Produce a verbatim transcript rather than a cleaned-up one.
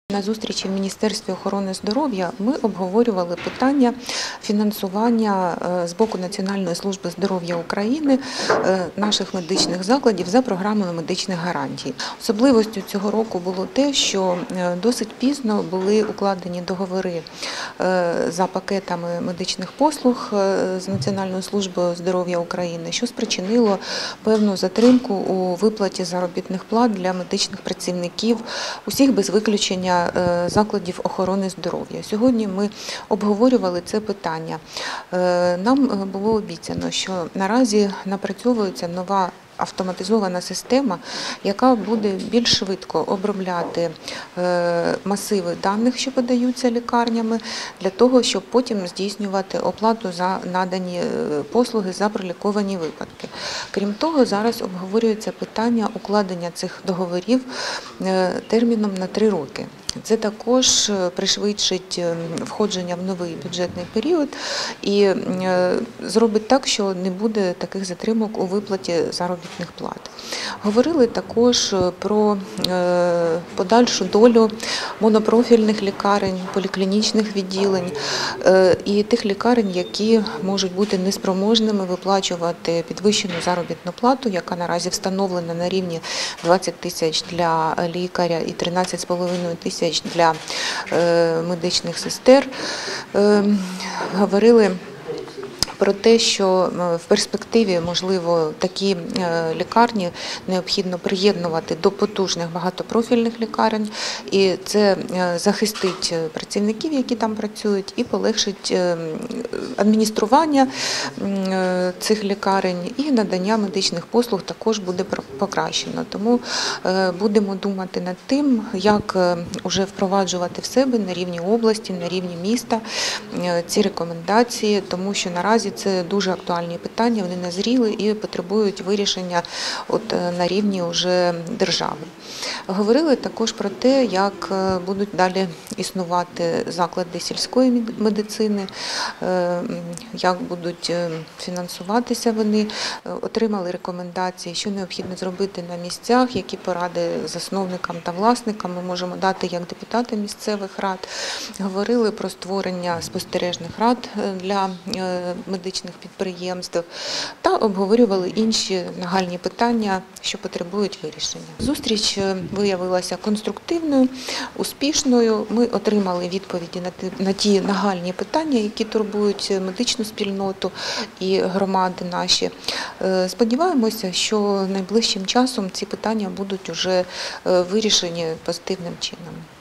На зустрічі в Міністерстві охорони здоров'я ми обговорювали питання фінансування з боку Національної служби здоров'я України наших медичних закладів за програмою медичних гарантій. Особливостю цього року було те, що досить пізно були укладені договори за пакетами медичних послуг з Національною службою здоров'я України, що спричинило певну затримку у виплаті заробітних плат для медичних працівників усіх без виключення закладів охорони здоров'я. Сьогодні ми обговорювали це питання. Нам було обіцяно, що наразі напрацьовується нова автоматизована система, яка буде більш швидко обробляти масиви даних, що подаються лікарнями, для того, щоб потім здійснювати оплату за надані послуги, за проліковані випадки. Крім того, зараз обговорюється питання укладення цих договорів терміном на три роки. Це також пришвидшить входження в новий бюджетний період і зробить так, що не буде таких затримок у виплаті заробітних плат. Говорили також про подальшу долю монопрофільних лікарень, поліклінічних відділень і тих лікарень, які можуть бути неспроможними виплачувати підвищену заробітну плату, яка наразі встановлена на рівні двадцять тисяч для лікаря і тринадцять з половиною тисяч для медичних сестер. Говорили про те, що в перспективі, можливо, такі лікарні необхідно приєднувати до потужних багатопрофільних лікарень, і це захистить працівників, які там працюють, і полегшить адміністрування цих лікарень, і надання медичних послуг також буде покращено. Тому будемо думати над тим, як вже впроваджувати в себе на рівні області, на рівні міста ці рекомендації, тому що наразі це дуже актуальні питання, вони назріли і потребують вирішення от на рівні вже держави. Говорили також про те, як будуть далі існувати заклади сільської медицини, як будуть фінансуватися вони. Отримали рекомендації, що необхідно зробити на місцях, які поради засновникам та власникам ми можемо дати як депутати місцевих рад. Говорили про створення спостережних рад для медичних підприємств та обговорювали інші нагальні питання, що потребують вирішення. Зустріч виявилася конструктивною, успішною. Ми отримали відповіді на ті нагальні питання, які турбують медичну спільноту і громади наші. Сподіваємося, що найближчим часом ці питання будуть вже вирішені позитивним чином.